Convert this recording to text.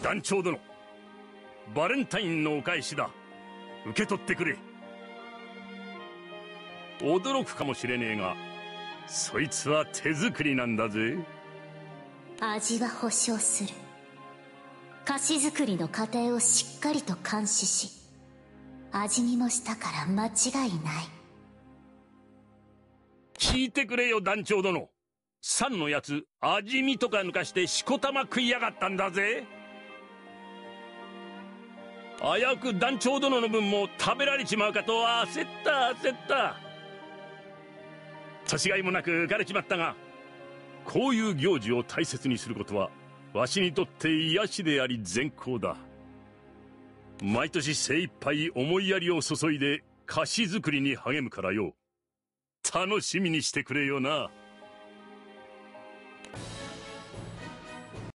団長殿、バレンタインのお返しだ。受け取ってくれ。驚くかもしれねえが、そいつは手作りなんだぜ。 味は保証する。菓子作りの過程をしっかりと監視し、味見もしたから間違いない。 聞いてくれよ団長殿。サンのやつ味見とか抜かしてしこたま食いやがったんだぜ。危うく団長殿の分も食べられちまうかと焦った年がいもなく浮かれちまったが、こういう行事を大切にすることはわしにとって癒しであり善行だ。毎年精一杯思いやりを注いで菓子作りに励むからよ。楽しみにしてくれよな。